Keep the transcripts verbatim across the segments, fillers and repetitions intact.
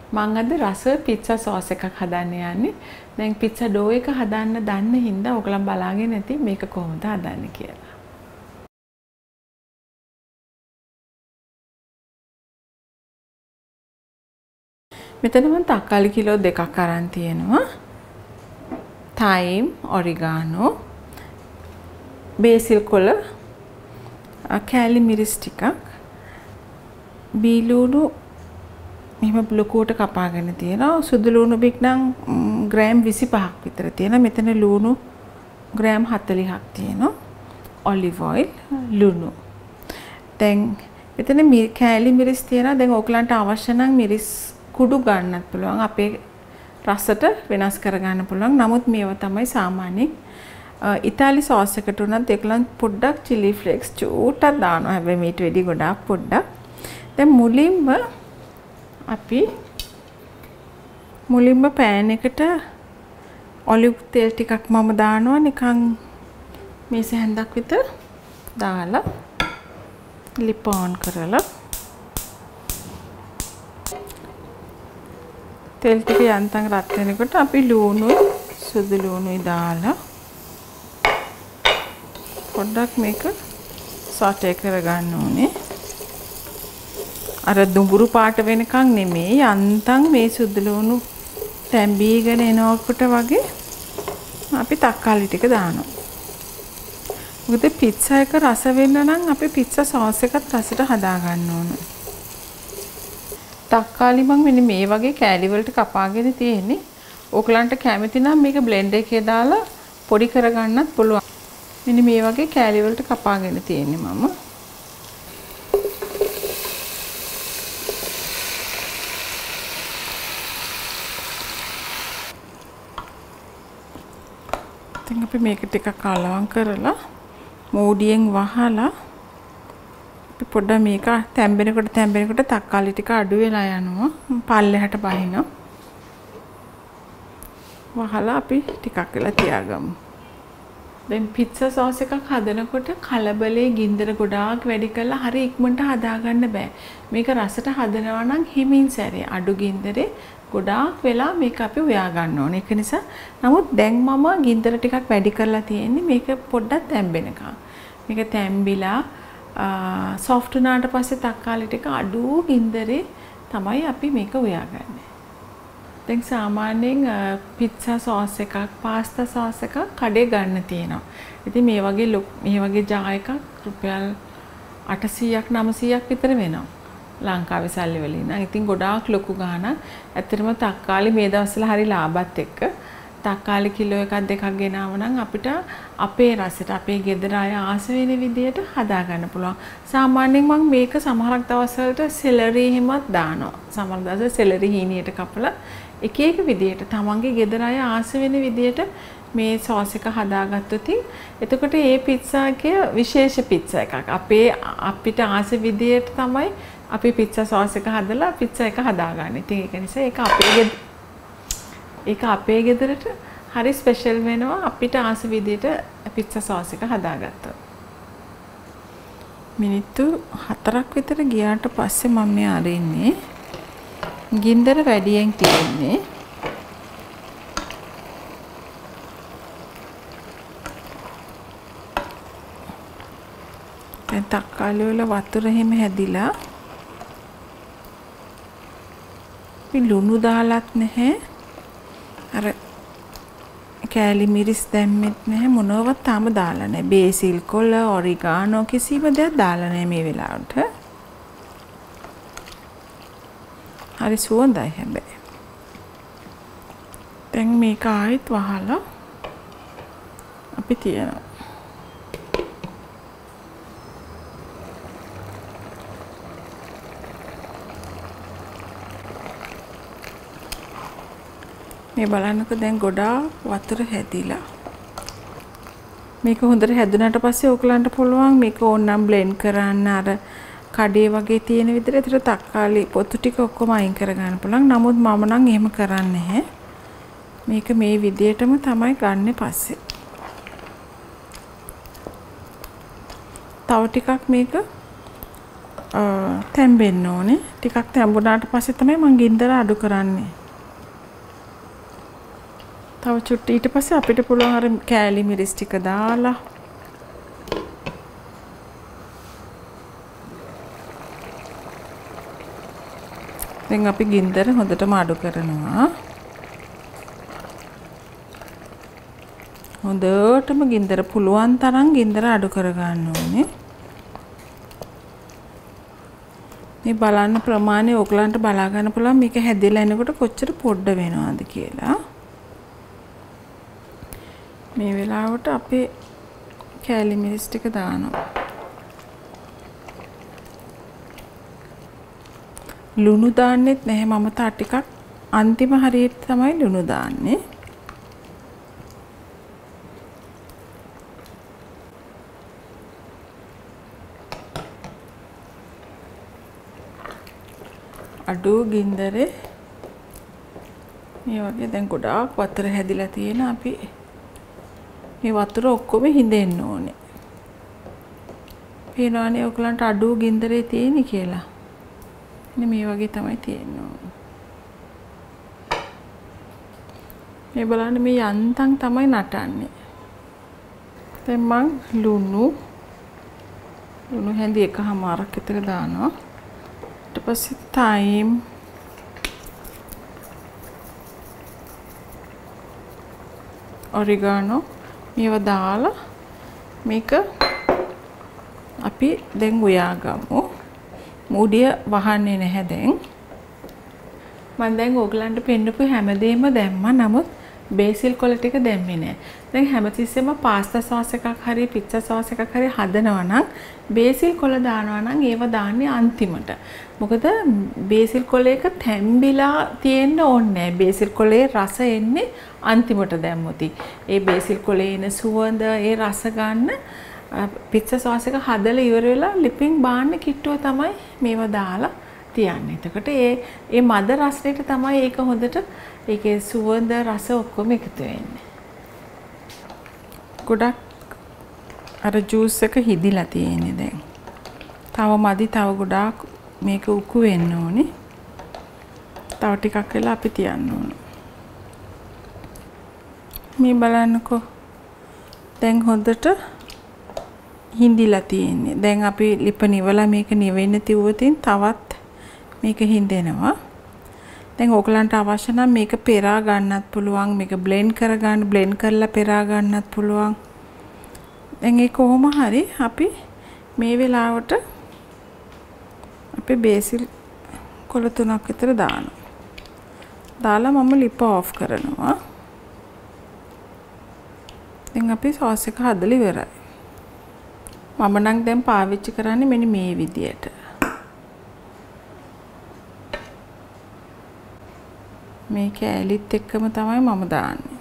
මම අද රස පිට්සා සෝස් එකක් හදන්න යන්නේ. දැන් පිට්සා ඩෝ එක හදන්න දන්න හින්දා ඔයගලන් බලාගෙන ඇති මේක කොහොමද හදන්නේ කියලා. මෙතන මම තක්කාලි කිලෝ දෙකක් අරන් තියෙනවා. තයිම්, ඔරිගානෝ, බේසිල් කොළ, කෑලි මිරිස් ටිකක්, බීලුණු මෙහෙම ලොකුවට කපාගෙන තියෙනවා. සුදු ලුණු බික් නම් ග්‍රෑම් විසිපහක් විතර තියෙනවා. මෙතන ලුණු ග්‍රෑම් හතළිහක් තියෙනවා. ඔලිව් ඔයිල්, ලුණු. දැන් මෙතන කෑලි මිරිස් තියෙනවා. දැන් ඔයගලන්ට අවශ්‍ය නම් මිරිස් කුඩු ගන්නත් පුළුවන්. අපේ රසට වෙනස් කරගන්න පුළුවන්. නමුත් මේවා තමයි සාමාන්‍යයෙන් ඉතාලි සෝස් එකට උනත් ඒකලන් පොඩ්ඩක් chili flakes චූටක් දානවා. හැබැයි මේට වැඩි ගොඩාක් පොඩ්ඩක්. දැන් මුලින්ම අපි මුලින්ම පෑන් එකට ඔලිව් තෙල් ටිකක් මම දානවා නිකන් මේස හැන්දක් විතර දාලා ලිප ඔන් කරලා තෙල් ටික යන්තම් රත් වෙනකොට අපි ලුණුයි සුදු ලුණුයි දාලා පොඩ්ඩක් මේක සෝටේ කරගන්න ඕනේ. අර දුඹුරු පාට වෙනකන් නෙමෙයි යන්තම් මේ සුදු ලුණු තැඹීගෙන එනකොට වගේ අපි තක්කාලි ටික දානවා. මොකද පිට්සා එක රස වෙන්න නම් අපි පිට්සා සෝස් එකත් රසට හදා ගන්න ඕන. තක්කාලි මම මෙන්න මේ වගේ කෑලි වලට කපාගෙන තියෙන්නේ. ඕකලන්ට කැමති නම් මේක බ්ලෙන්ඩර් එකේ දාලා පොඩි කරගන්නත් පුළුවන්. මෙන්න මේ වගේ කෑලි වලට කපාගෙන තියෙන්නේ මම. ඉතින් අපි මේක ටිකක් කලවම් කරලා මෝඩියෙන් වහලා අපි පොඩ්ඩක් මේක තැම්බෙනකොට තැම්බෙනකොට තක්කාලි ටික අඩු වෙලා යනවා. පල්ලෙහාට බහිනවා. වහලා අපි ටිකක් වෙලා තියාගමු. දැන් පිට්සා සෝස් එකක් හදනකොට කලබලේ ගින්දර ගොඩාක් වැඩි කරලා හරි ඉක්මනට හදාගන්න බෑ. මේක රසට හදනවා නම් හිමින් සැරේ අඩු ගින්දරේ ගොඩාක් වෙලා මේක අපි උයා ගන්න ඕනේ. ඒක නිසා නමුත් දැන් මම ගින්දර ටිකක් වැඩි කරලා තියෙන්නේ මේක පොඩ්ඩක් තැම්බෙනකම්. මේක තැම්බිලා සොෆ්ට් වුණාට පස්සේ තක්කාලි ටික අඩු ගින්දරේ තමයි අපි මේක උයාගන්නේ. දැන් සාමාන්‍යයෙන් පිට්සා සෝස් එකක්, පාස්තා සෝස් එකක් කඩේ ගන්න තියෙනවා. ඉතින් මේ වගේ මේ වගේ ජා එකක් රුපියල් අටසීයක් නවසීයක් විතර වෙනවා. ලංකාවේ සල්ලි වලින් නම් ඉතින් ගොඩාක් ලොකු ගාණක්. ඇත්තටම තක්කාලි මේ දවස්වල හරි ලාභත් එක්ක තක්කාලි කිලෝ එකක් දෙකක් ගෙනාව නම් අපිට අපේ රසට අපේ ගෙදර අය ආස වෙන විදියට හදා ගන්න පුළුවන්. සාමාන්‍යයෙන් මම මේක සමහරක් දවස්වලට සෙලරි හිමත් දානවා. සමහර දවස් සෙලරි හීනියට කපලා එක එක විදියට තමන්ගේ ගෙදර අය ආස වෙන විදියට මේ සෝස් එක හදාගත්තොත් එතකොට මේ පිට්සා එකේ විශේෂ පිට්සා එකක්. අපේ අපිට ආස විදියට තමයි අපි පිට්සා සෝස් එක හදලා පිට්සා එක හදාගන්නේ. ඉතින් ඒක නිසා ඒක අපේ ඒක අපේ ගෙදරට හරි ස්පෙෂල් වෙනවා අපිට ආස විදියට පිට්සා සෝස් එක හදාගත්තොත්. මිනිත්තු හතරක් විතර ගියාට පස්සේ මම මේ අරින්නේ ගින්දර වැඩියෙන් තියෙන්නේ. දැන් තක්කාලි වල වතුර හිම හැදිලා අපි ලුණු දාලත් නැහැ. අර කෑලි මිරිස් දැම්මෙත් නැහැ. මොනවත් තාම දාලා නැහැ. බේසිල් කොළ, ඔරිගානෝ කිසිම දෙයක් දාලා නැහැ මේ වෙලාවට. හරි සුවඳයි හැබැයි. දැන් මේක ආයෙත් වහලා අපි තියනවා. මේ බලන්නකෝ දැන් ගොඩාක් වතුර හැදිලා. මේක හොඳට හැදුනට පස්සේ ඕකලන්ට පුළුවන් මේක ඕනනම් බ්ලෙන්ඩ් කරන්න අර කඩේ වගේ තියෙන විදිහට. ඒතර තක්කාලි පොතු ටික ඔක්කොම අයින් කරගන්න පුළුවන්. නමුත් මම නම් එහෙම කරන්නේ නැහැ. මේක මේ විදිහටම තමයි ගන්නෙ පස්සේ. තව ටිකක් මේක තැම්බෙන්න ඕනේ. ටිකක් තැම්බුණාට පස්සේ තමයි මම ගින්දර අඩු කරන්නේ. තව චුට්ටි ඊට පස්සේ අපිට පුළුවන් අර කෑලි මිරිස් ටික දාලා දැන් අපි ගින්දර හොඳටම අඩු කරනවා. හොඳටම ගින්දර පුළුවන් තරම් ගින්දර අඩු කර ගන්න ඕනේ. මේ බලන්න ප්‍රමාණය ඕගලන්ට බලා ගන්න පුළුවන් මේක හැදෙලා එනකොට කොච්චර පොඩ්ඩ වෙනවද කියලා. මේ වෙලාවට අපේ කෑලි මිරිස් ටික දානවා. ලුණු දාන්නෙත් නැහැ මම තා ටිකක් අන්තිම හරියට තමයි ලුණු දාන්නේ. අඩු ගින්දරේ මේ වගේ දැන් ගොඩාක් වතුර හැදිලා තියෙන අපි මේ වතුර ඔක්කොම හිඳෙන්න ඕනේ. පේනවනේ ඔයගලන්ට අඩු ගින්දරේ තියෙන්නේ කියලා. ඉතින් මේ වගේ තමයි තියෙන්නේ. මේ බලන්න මේ යන්තම් තමයි නටන්නේ. දැන් මං ලුණු ලුණු හැඳි එකමාරක් විතර දානවා. ඊට පස්සේ තයිම් ඔරිගානෝ මේවා දාලා මේක අපි දැන් උයා ගමු. මුඩිය වහන්නේ නැහැ දැන්. මම දැන් ඕගලන්ට පෙන්නපු හැමදේම දැම්මා. නමුත් බේසිල් කොළ ටික දැම්මේ නැහැ. දැන් හැමතිස්සෙම පාස්තා සෝස් එකක් හරි පිට්සා සෝස් එකක් හරි හදනවා නම් බේසිල් කොළ දානවා නම් ඒව දාන්නේ අන්තිමට. මොකද බේසිල් කොළ එක තැම්බිලා තියෙන්න ඕනේ නැහැ. බේසිල් කොළේ රස එන්නේ අන්තිමට දැම්මොත්. ඒ බේසිල් කොළේ එන සුවඳ ඒ රස ගන්න පිට්සා සෝස් එක හදලා ඉවර වෙලා ලිපින් බාන්න කිට්ටුව තමයි මේව දාලා තියන්නේ. එතකොට ඒ ඒ මද රසයට තමයි ඒක හොඳට ඒකේ සුවඳ රස ඔක්කොම එකතු වෙන්නේ. ගොඩක් අර ජූස් එක හිදිලා තියෙන්නේ දැන්. තව මදි තව ගොඩාක් මේක උකු වෙන්න ඕනේ. තව ටිකක් වෙලා අපි තියන්න ඕනේ. මේ බලන්නකෝ. දැන් හොඳට හිඳිලා තියෙන්නේ. දැන් අපි ලිප නිවලා මේක නිවෙන්න තියුවොතින් තවත් මේක හිඳෙනවා. දැන් ඕගලන්ට අවශ්‍ය නම් මේක පෙරා ගන්නත් පුළුවන්. මේක බ්ලෙන්ඩ් කර ගන්න බ්ලෙන්ඩ් කරලා පෙරා ගන්නත් පුළුවන්. දැන් ඒ කොහොම හරි අපි මේ වෙලාවට අපි බේසිල් කොළ තුනක් විතර දානවා. දාලා මම ලිප ඔෆ් කරනවා. දැන් අපි සෝස් එක හදලා ඉවරයි. මම නම් දැන් පාවිච්චි කරන්නේ මෙන්න මේ විදියට. මේ කෑලිත් එක්කම තමයි මම දාන්නේ.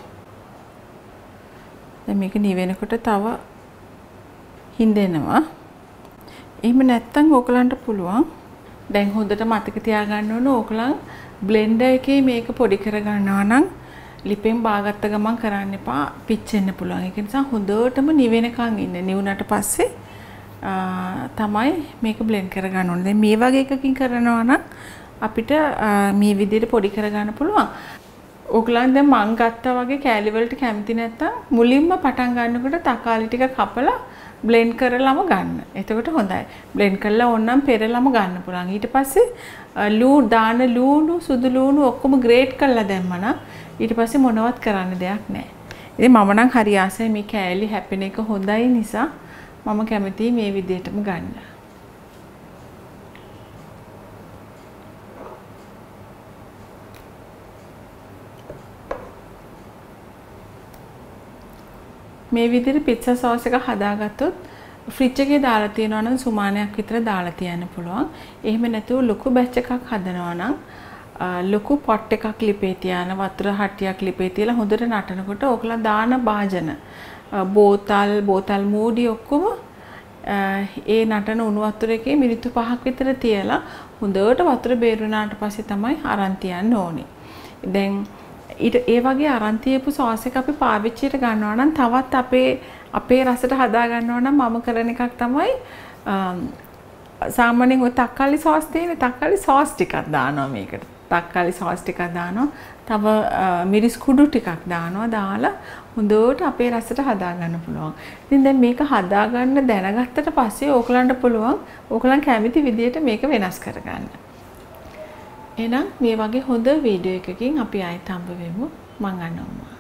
දැන් මේක නිවෙනකොට තව හින්දෙනවා. එහෙම නැත්තම් ඕකලන්ට පුළුවන්. දැන් හොඳට මතක තියාගන්න ඕන ඕකලන් බ්ලෙන්ඩර් එකේ මේක පොඩි කර ගන්නවා නම් ලිපෙන් බාගත්ත ගමන් කරන්න එපා. පිච්චෙන්න පුළුවන්. ඒක නිසා හොඳටම නිවෙනකන් ඉන්න. නිවුනට පස්සේ තමයි මේක බ්ලෙන්ඩ් කර ගන්න ඕනේ. දැන් මේ වගේ එකකින් කරනවා නම් අපිට මේ විදිහට පොඩි කර ගන්න පුළුවන්. ඕගලන් දැන් මං ගත්තා වගේ කෑලි වලට කැමති නැත්තම් මුලින්ම පටන් ගන්නකොට තකාලි ටික කපලා බ්ලෙන්ඩ් කරලාම ගන්න. එතකොට හොඳයි. බ්ලෙන්ඩ් කරලා ඕනනම් පෙරලම ගන්න පුළුවන්. ඊට පස්සේ ලූණු දාන ලූණු සුදු ලූණු ඔක්කොම ග්‍රේට් කරලා දැම්මනම් ඊට පස්සේ මොනවත් කරන්න දෙයක් නැහැ. ඉතින් මම නම් හරි ආසයි මේ කෑලි හැපෙන එක හොඳයි නිසා මම කැමතියි මේ විදිහටම ගන්න. මේ විදිහට පිට්සා සෝස් එක හදාගත්තොත් ෆ්‍රිජ් එකේ දාලා තියනවා නම් සුමානයක් විතර දාලා තියන්න පුළුවන්. එහෙම නැතුව ලොකු බැච් එකක් හදනවා නම් ලොකු පොට් එකක් ලිපේ තියාන වතුර හට්ටියක් ලිපේ තියලා හොඳට නටනකොට ඕකලා දාන භාජන බෝතල් බෝතල් මූඩි ඔක්කොම ඒ නටන උණු වතුර එකේ මිනිත්තු පහක් විතර තියලා හොඳට වතුර බේරුණාට පස්සේ තමයි අරන් තියන්න ඕනේ. දැන් ඊට ඒ වගේ අරන් තියපු සෝස් එක අපි පාවිච්චියට ගන්නවා නම් තවත් අපේ අපේ රසට හදා ගන්නවා නම් මම කරන එකක් තමයි සාමාන්‍යයෙන් ඔය තක්කාලි සෝස් තියෙන තක්කාලි සෝස් ටිකක් දානවා මේකට. තක්කාලි සෝස් ටිකක් දානවා. තව මිරිස් කුඩු ටිකක් දානවා. දාලා හොඳට අපේ රසට හදා ගන්න පුළුවන්. ඉතින් දැන් මේක හදා ගන්න දැනගත්තට පස්සේ ඕගලන්ට පුළුවන් ඕගලන් කැමති විදියට මේක වෙනස් කරගන්න. එහෙනම් මේ වගේ හොඳ වීඩියෝ එකකින් අපි ආයෙත් හම්බ වෙමු. මං අනෝමා.